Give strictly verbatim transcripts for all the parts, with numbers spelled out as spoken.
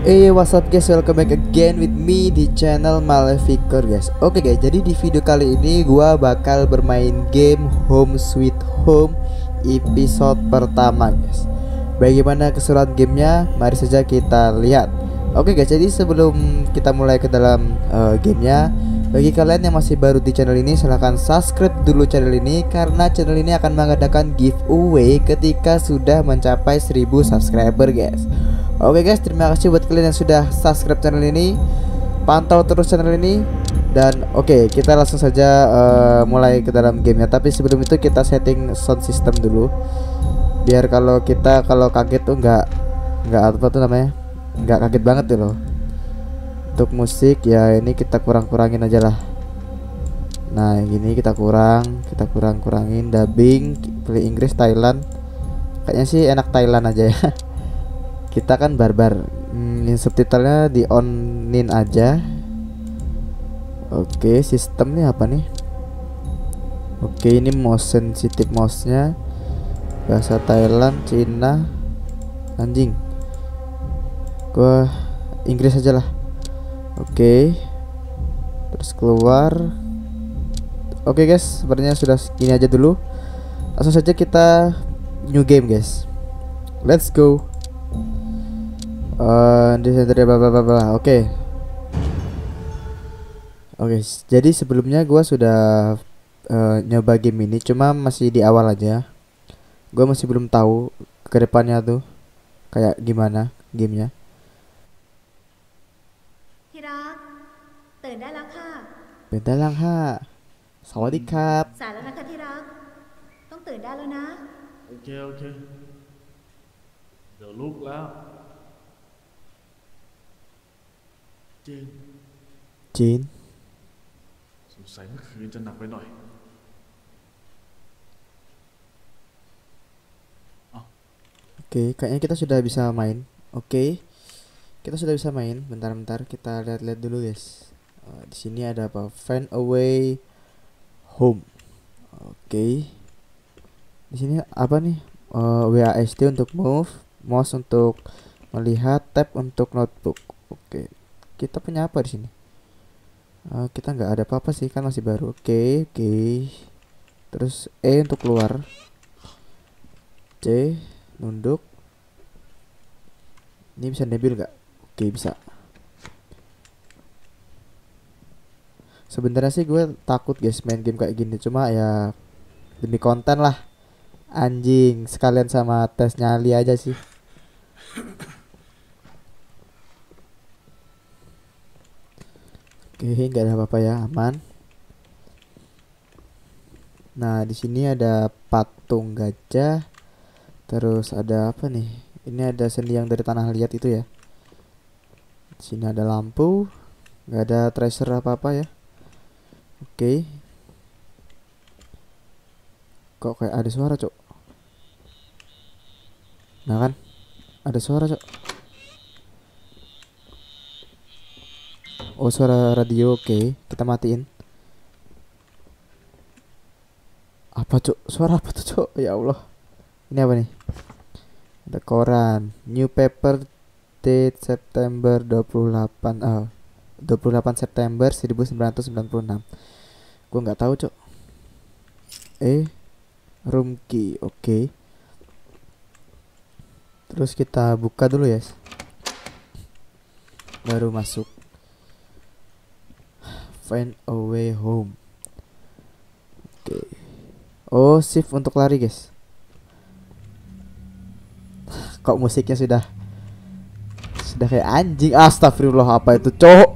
Hey, what's up guys, welcome back again with me di channel Maleficor guys. Oke guys, jadi di video kali ini gua bakal bermain game Home Sweet Home episode pertama guys. Bagaimana keseruan gamenya? Mari saja kita lihat. Oke guys, jadi sebelum kita mulai ke dalam uh, gamenya, bagi kalian yang masih baru di channel ini, silahkan subscribe dulu channel ini, karena channel ini akan mengadakan giveaway ketika sudah mencapai seribu subscriber guys. Oke guys, terima kasih buat kalian yang sudah subscribe channel ini, pantau terus channel ini. Dan oke, kita langsung saja uh, mulai ke dalam gamenya. Tapi sebelum itu kita setting sound system dulu, biar kalau kita kalau kaget tuh nggak nggak apa tuh namanya, nggak kaget banget tuh loh. Untuk musik ya ini kita kurang-kurangin aja lah. Nah gini kita kurang, kita kurang-kurangin. Dubbing pilih Inggris, Thailand. Kayaknya sih enak Thailand aja ya. Kita kan barbar. Hmm, subtitlenya di onin aja. Oke, sistemnya apa nih? Oke, ini mouse sensitive mouse-nya. Bahasa Thailand, Cina. Anjing. Gua Inggris aja lah. Oke, terus keluar. Oke guys, sepertinya sudah segini aja dulu. Langsung saja kita new game guys. Let's go. Uh, di bla bla bla bla. Oke. Oke, jadi sebelumnya gua sudah uh, nyoba game ini, cuma masih di awal aja. Gua masih belum tahu ke depannya tuh kayak gimana gamenya. ที่รักตื่นได้แล้วค่ะเป็นได้ลังห้าสวัสดีครับสายแล้วนะคะที่รักต้องตื่นได้แล้วนะโอเคโอเคเดี๋ยวลุกแล้วจริงจีนสงสัยเมื่อคืนจะหนักไปหน่อย Oke, kayaknya kita sudah bisa main. Oke, kita sudah bisa main. Bentar-bentar kita lihat-lihat dulu guys. Uh, di sini ada apa? Find away home. Oke, di sini apa nih? Uh, W A S D untuk move, mouse untuk melihat, tab untuk notebook. Oke, kita punya apa di sini? Uh, kita nggak ada apa-apa sih, kan masih baru. Oke, oke. Terus E untuk keluar, C nunduk. Ini bisa nebul gak? Oke bisa. Sebenarnya sih gue takut guys main game kayak gini, cuma ya demi konten lah. Anjing, sekalian sama tes nyali aja sih. Oke, nggak ada apa-apa ya, aman. Nah di sini ada patung gajah. Terus ada apa nih? Ini ada sendi yang dari tanah liat itu ya. Di sini ada lampu, nggak ada tracer apa-apa ya. Oke. Kok kayak ada suara, Cok? Nah kan? Ada suara, Cok. Oh, suara radio. Oke, kita matiin. Apa, Cok? Suara apa tuh, Cok? Ya Allah. Ini apa nih? Ada koran, new paper, date September dua puluh delapan, oh, dua puluh delapan September seribu sembilan ratus sembilan puluh enam. Gue nggak tahu, Cok. Eh, room key, oke. Okay. Terus kita buka dulu ya, baru masuk. Find a way home. Oke. Okay. Oh, shift untuk lari, guys. Kok musiknya sudah sudah kayak anjing. Astagfirullah, apa itu, cowok?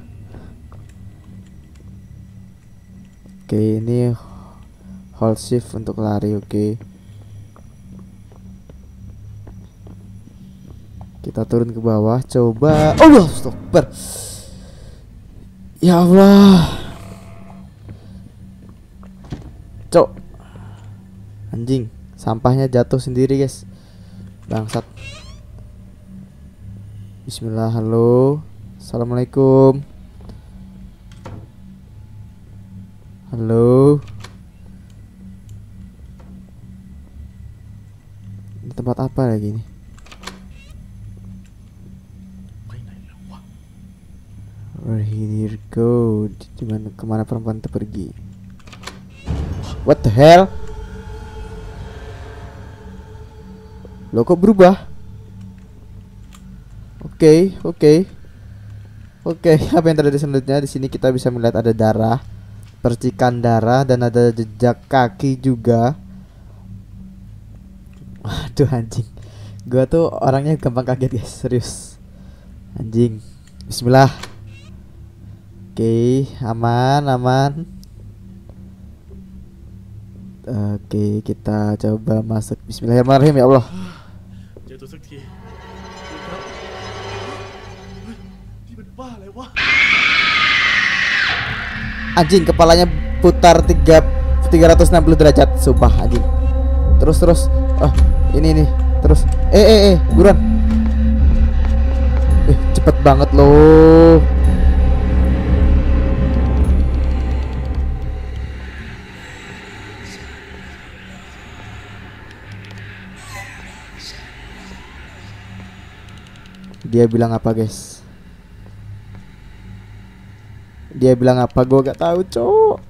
Oke, ini hold shift untuk lari. Oke, kita turun ke bawah, coba. Allah, stopper. Ya Allah, cok, anjing, sampahnya jatuh sendiri guys. Bangsat. Bismillah. Halo, assalamualaikum. Halo. Ini tempat apa lagi nih? Where here go? Di mana, kemana perempuan itu pergi? What the hell? Lo kok berubah? Oke, okay, oke. Okay. Oke, okay, apa yang terjadi selanjutnya? Di sini kita bisa melihat ada darah, percikan darah, dan ada jejak kaki juga. Aduh anjing, gua tuh orangnya gampang kaget guys, serius. Anjing. Bismillah. Oke, okay, aman, aman. Oke, okay, kita coba masuk. Bismillahirrahmanirrahim ya Allah. เจอตัวสักทีครับเฮ้ยนี่มันบ้าอะไรวะ Anjing, kepalanya putar tiga tiga ratus enam puluh derajat, sumpah anjing. Terus terus. Oh, ini nih. Terus. Eh eh eh, buruan. Eh, cepet banget loh. Dia bilang apa guys? Dia bilang apa? Gue gak tahu, cok.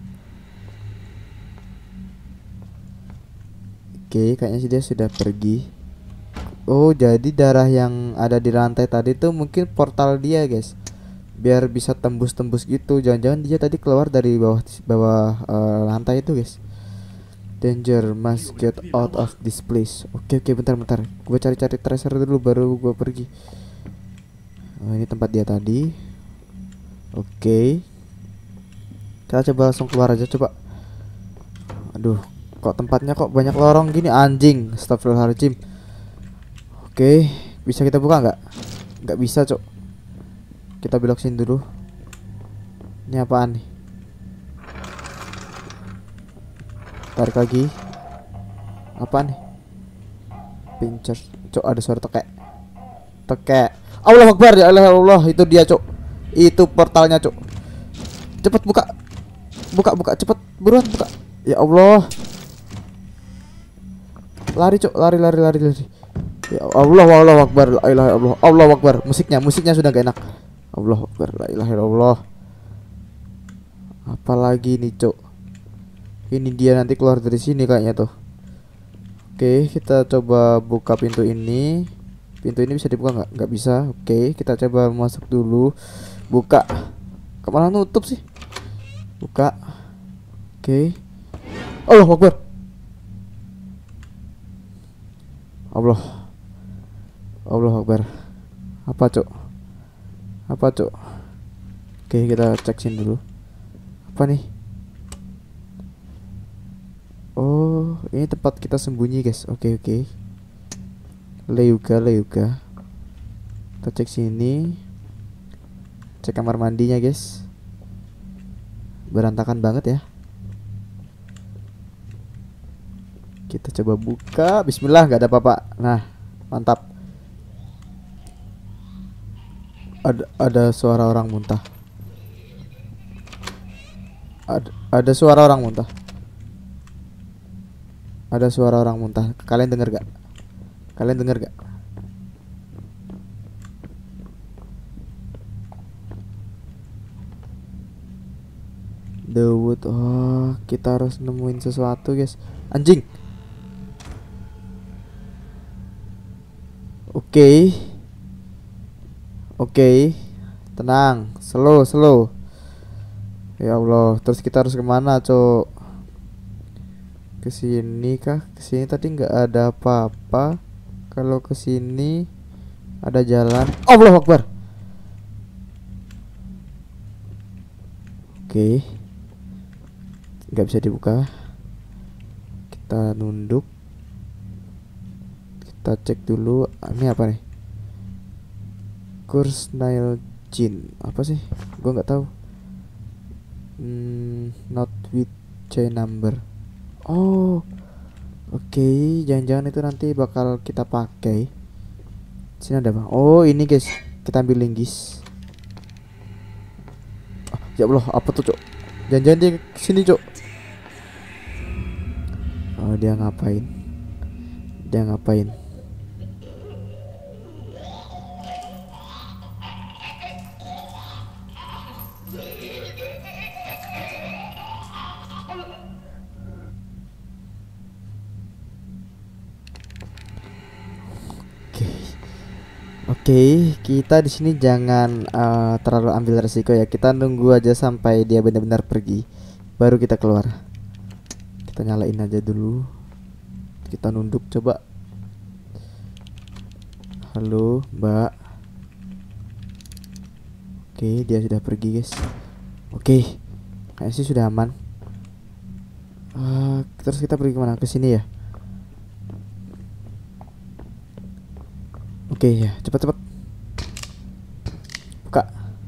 Oke, kayaknya sih dia sudah pergi. Oh, jadi darah yang ada di lantai tadi tuh mungkin portal dia guys, biar bisa tembus-tembus gitu. Jangan-jangan dia tadi keluar dari bawah bawah uh, lantai itu guys. Danger, must get out of this place. Oke oke, bentar bentar. Gue cari-cari tracer dulu baru gue pergi. Oh, ini tempat dia tadi. Oke, kita coba langsung keluar aja coba. Aduh, kok tempatnya kok banyak lorong gini anjing. Astagfirullahaladzim. Oke, bisa kita buka nggak? Nggak bisa cok. Kita belok sini dulu. Ini apaan nih? Tarik lagi. Apa nih? Pincher. Cok, ada suara tekek. Tekek. Allah Akbar, ya Allah, Allah. Itu dia cok. Itu portalnya cok. Cepet buka. Buka buka cepet. Buruan buka. Ya Allah. Lari cok. Lari lari lari lari. Ya Allah, Allah Akbar. La ilaha illallah. Allah Akbar. Musiknya musiknya sudah gak enak. Allah Akbar. La ilaha illallah. Apalagi nih cok. Ini dia nanti keluar dari sini kayaknya tuh. Oke, kita coba buka pintu ini. Pintu ini bisa dibuka nggak? Nggak bisa. Oke, kita coba masuk dulu. Buka. Kemana nutup sih? Buka. Oke. Allah Akbar. Allah. Allah Akbar. Apa cok? Apa cok? Oke, kita cek sini dulu. Apa nih? Oh, ini tempat kita sembunyi guys. Oke oke. Leuga leuga. Kita cek sini. Cek kamar mandinya guys. Berantakan banget ya. Kita coba buka. Bismillah, nggak ada apa-apa. Nah, mantap. Ada ada suara orang muntah. Ada ada suara orang muntah. Ada suara orang muntah. Kalian dengar gak? Kalian dengar gak? The wood. Oh, kita harus nemuin sesuatu guys. Anjing. Oke okay. Oke okay. Tenang. Slow slow. Ya Allah. Terus kita harus kemana cok? Kesini kah? Kesini tadi nggak ada apa-apa. Kalau kesini ada jalan. Allahu Akbar. Oke, nggak bisa dibuka. Kita nunduk. Kita cek dulu. Ini apa nih? Kurs Nile Jin. Apa sih? Gua nggak tahu. Hmm, not with chain number. Oh, oke, okay. Jangan-jangan itu nanti bakal kita pakai. Sini ada bang. Oh, ini guys, kita ambil linggis. Oh, ya Allah, apa tuh cok? Jangan-jangan dia sini cok. Oh, dia ngapain? Dia ngapain? Oke, kita di sini jangan eh, terlalu ambil resiko ya. Kita nunggu aja sampai dia benar-benar pergi, baru kita keluar. Kita nyalain aja dulu. Kita nunduk coba. Halo, Mbak. Oke, dia sudah pergi, guys. Oke, kayaknya sih sudah aman. Uh, terus kita pergi kemana? Ke sini ya. Oke ya, cepat-cepat. Buka.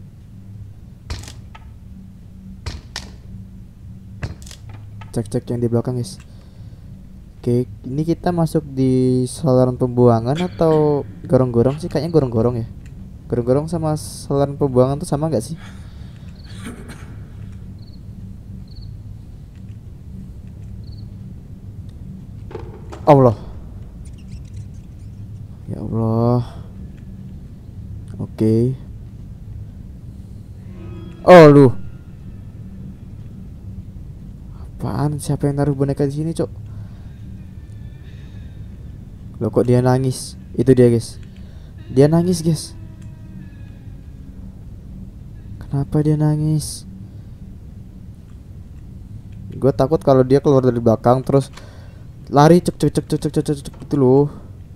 Cek-cek yang di belakang, guys. Oke, ini kita masuk di saluran pembuangan atau gorong-gorong sih? Kayaknya gorong-gorong ya. Gorong-gorong sama saluran pembuangan tuh sama nggak sih? Allah. Ya Allah. Oke. Oh lu. Apaan? Siapa yang naruh boneka di sini, Cok? Loh, kok dia nangis? Itu dia, guys. Dia nangis, guys. Kenapa dia nangis? Gue takut kalau dia keluar dari belakang terus lari cek cek cek cek cek cek cek itu loh.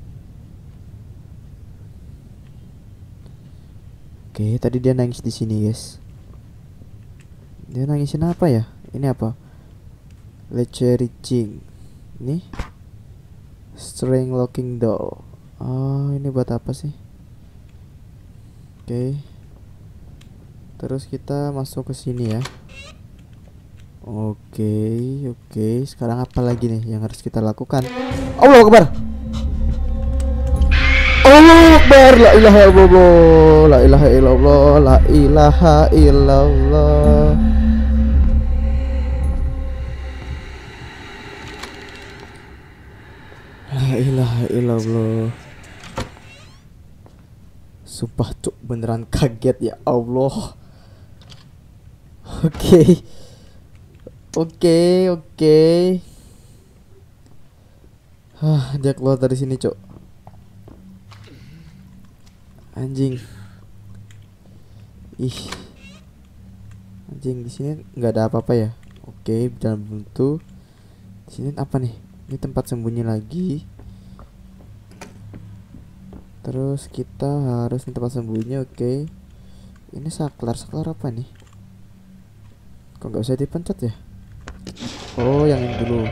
Oke, tadi dia nangis di sini, guys. Dia nangisin apa ya? Ini apa? Lechericing. Ini string locking door. Oh, ini buat apa sih? Oke. Terus kita masuk ke sini ya. Oke, oke. Sekarang apa lagi nih yang harus kita lakukan? Allahu Akbar. Allahu Akbar. La ilaha illallah. La ilaha illallah. La ilaha illallah. La ilaha illallah. Sumpah cuk, beneran kaget ya Allah. Oke. Oke, oke. Hah, dia keluar dari sini, Cok. Anjing. Ih. Anjing, di sini nggak ada apa-apa ya. Oke, dalam buntu. Di sini apa nih? Ini tempat sembunyi lagi. Terus kita harus di tempat sembunyi, oke. Ini saklar, saklar apa nih? Kok nggak usah dipencet ya? Oh, yang ini dulu.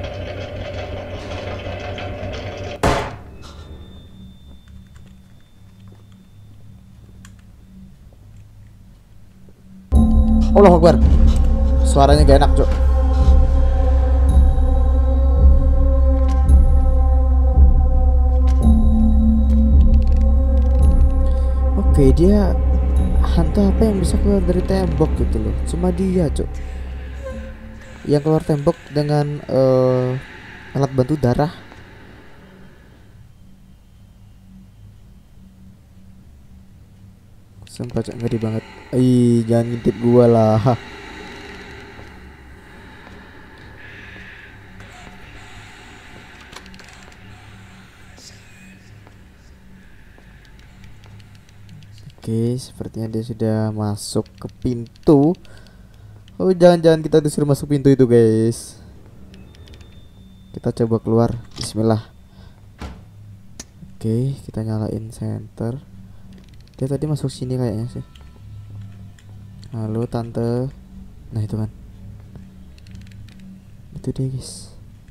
Allahu Akbar. Suaranya gak enak, Cok. Oke, dia hantu apa yang bisa keluar dari tembok gitu loh. Cuma dia, Cok, yang keluar tembok dengan uh, alat bantu darah. Sumpah Cok, ngeri banget. Ih, jangan ngintip gua lah. Oke, sepertinya dia sudah masuk ke pintu. Oh, jangan-jangan kita disuruh masuk pintu itu, guys. Kita coba keluar. Bismillah. Oke, kita nyalain center. Dia tadi masuk sini kayaknya sih. Halo, tante. Nah, itu kan. Itu dia, guys.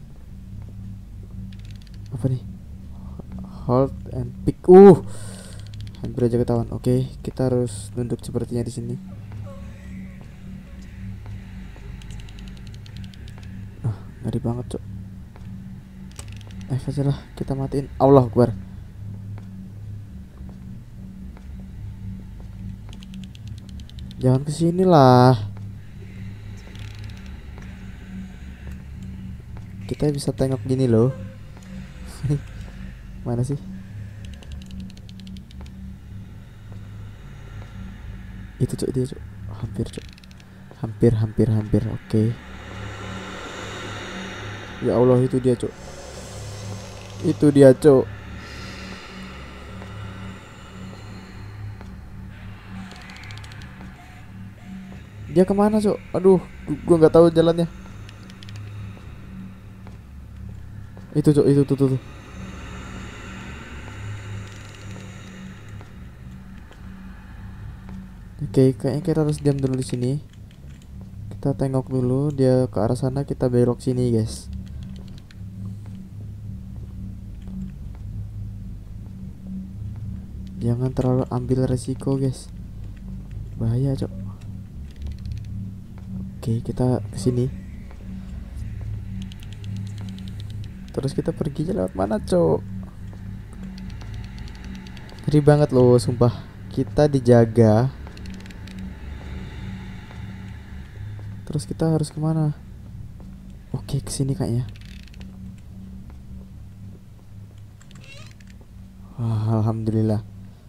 Apa nih? Hold and pick. Uh. Hampir aja ketahuan. Oke, kita harus nunduk sepertinya di sini. Ngeri banget, Cok. Eh, aja lah, kita matiin. Allah Akbar. Jangan kesini lah. Kita bisa tengok gini loh. Mana sih? Itu, Cok, dia, Cok. Hampir, Cok. Hampir, hampir, hampir. Oke. Ya Allah, itu dia, Cok. Itu dia, Cok. Dia kemana, Cok? Aduh, gu- gua nggak tahu jalannya. Itu, Cok, itu tuh tuh. tuh. Oke, kayaknya kita harus diam dulu di sini. Kita tengok dulu dia ke arah sana, kita belok sini, guys. Jangan terlalu ambil resiko, guys. Bahaya, Cok. Oke, kita ke sini. Terus kita pergi lewat mana, Cok? Ngeri banget loh, sumpah. Kita dijaga. Terus kita harus kemana? Oke, kesini kayaknya. Wah, alhamdulillah.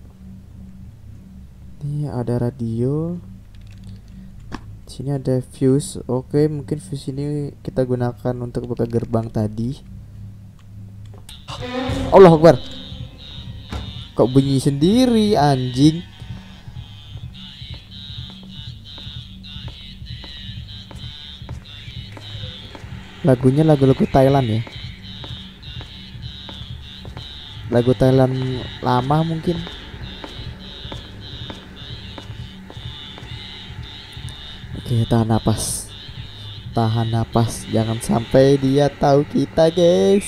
Ini ada radio. Di sini ada fuse. Oke, mungkin fuse ini kita gunakan untuk buka gerbang tadi. Allah Akbar. Kok bunyi sendiri, anjing? Lagunya lagu-lagu Thailand ya. Lagu Thailand lama mungkin. Oke, tahan napas. Tahan napas, jangan sampai dia tahu kita, guys.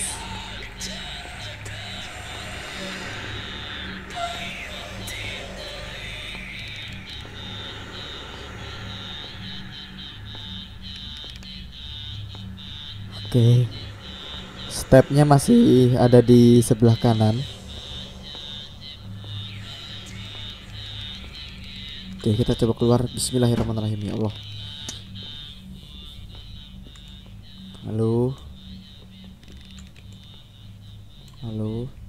Oke, stepnya masih ada di sebelah kanan. Oke, kita coba keluar. Bismillahirrahmanirrahim, ya Allah. Halo. Halo.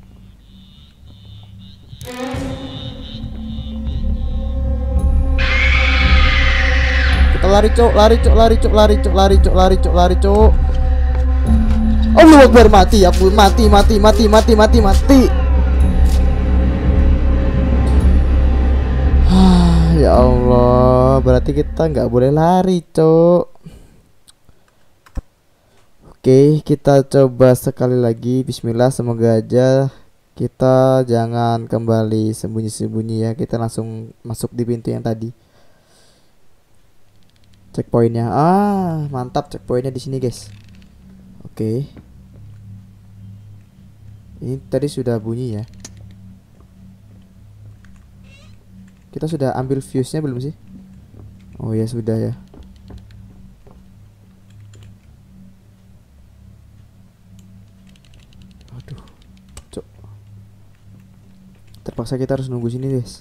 Kita lari, Cok, lari, Cok, lari, Cok, lari, Cok, lari, Cok, lari, Cok, lari, Cok. Allah Akbar, mati, aku mati, mati, mati, mati, mati, mati. Ya Allah, berarti kita nggak boleh lari, Cok. Oke, kita coba sekali lagi. Bismillah, semoga aja kita jangan kembali sembunyi-sembunyi ya. Kita langsung masuk di pintu yang tadi. Checkpointnya, ah mantap, checkpointnya di sini, guys. Oke. Ini tadi sudah bunyi ya. Kita sudah ambil fuse-nya belum sih? Oh ya sudah ya. Aduh, Cok. Terpaksa kita harus nunggu sini, guys.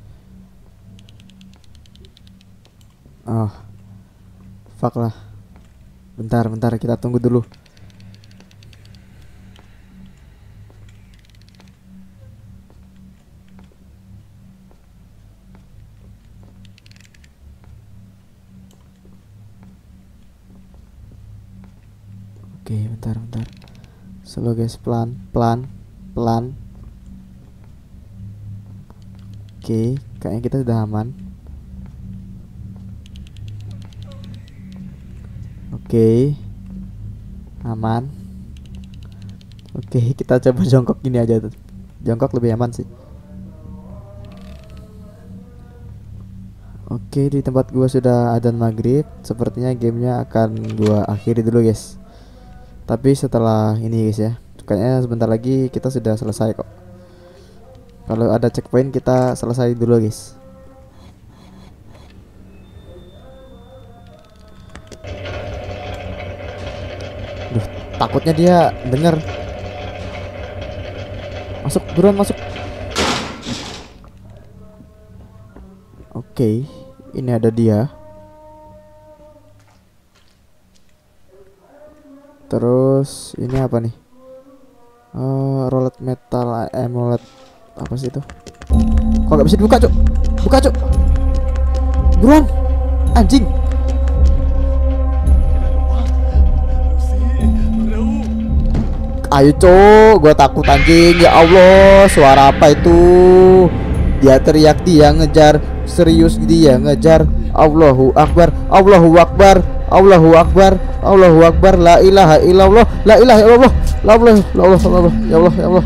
Oh, fuck lah. Bentar, bentar, kita tunggu dulu. Oke, bentar, bentar. Slow, guys, pelan, pelan, pelan. Oke, kayaknya kita sudah aman. Oke, aman. Oke, kita coba jongkok gini aja tuh. Jongkok lebih aman sih. Oke, di tempat gua sudah adzan maghrib. Sepertinya gamenya akan gua akhiri dulu, guys. Tapi setelah ini, guys ya, kayaknya sebentar lagi kita sudah selesai kok. Kalau ada checkpoint kita selesai dulu, guys. Duh, takutnya dia denger. Masuk, buruan masuk. Oke, ini ada dia. Terus ini apa nih? Uh, roulette metal emulet. Apa sih itu? Kok gak bisa dibuka, Cuk? Buka, Cuk. Buruan. Anjing. Ayo, Cuk. Gua takut, anjing. Ya Allah, suara apa itu? Dia teriak, dia ngejar. Serius dia ngejar. Allahu Akbar, Allahu Akbar, Allahu Akbar, Allahu Akbar, la ilaha illallah, la ilaha illallah, la ilaha illallah, la ilaha ya Allah, ya Allah.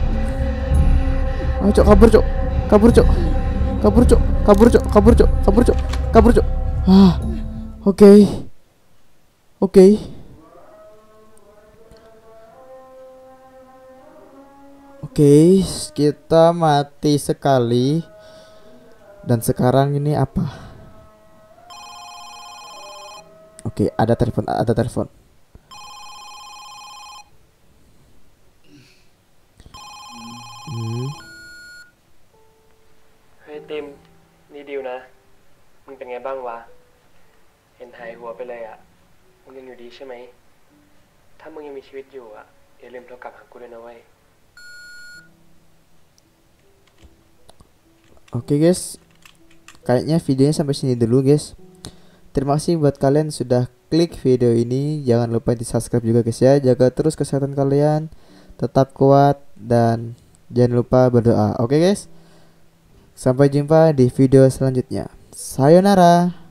Ayo cok, kabur cok, kabur cok, kabur cok, kabur cok, kabur cok, kabur cok, kabur cok. Ah, oke, okay. oke. Okay. Oke, okay, kita mati sekali. Dan sekarang ini apa? Oke, okay, ada telepon, ada telepon. Hmm. เฮ้ยติมนี่ดิวนะมึงเป็นไงบ้างวะเห็นหายหัวไปเลยอ่ะมึงยังอยู่ดีใช่ไหมถ้ามึงยังมีชีวิตอยู่อ่ะอย่าลืมโทรกลับหากูด้วยนะเว้ย Oke okay guys, kayaknya videonya sampai sini dulu guys. Terima kasih buat kalian sudah klik video ini. Jangan lupa di subscribe juga guys ya. Jaga terus kesehatan kalian, tetap kuat, dan jangan lupa berdoa. Oke okay guys, sampai jumpa di video selanjutnya. Sayonara.